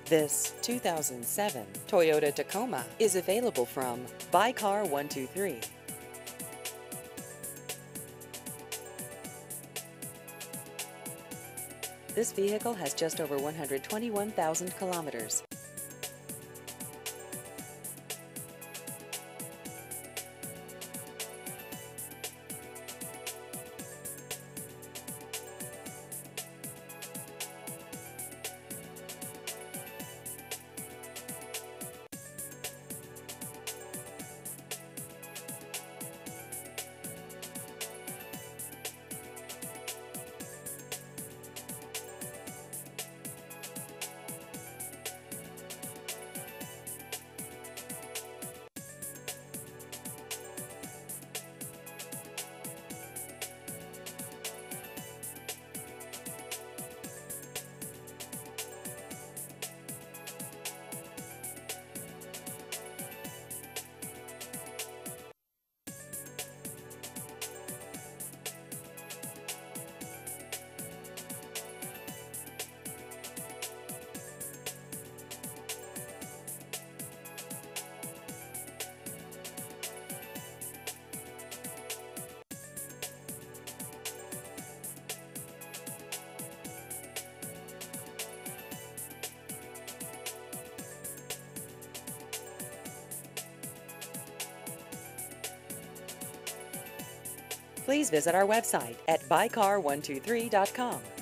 This 2007 Toyota Tacoma is available from Buy Car 123. This vehicle has just over 121,000 kilometers. Please visit our website at buycar123.com.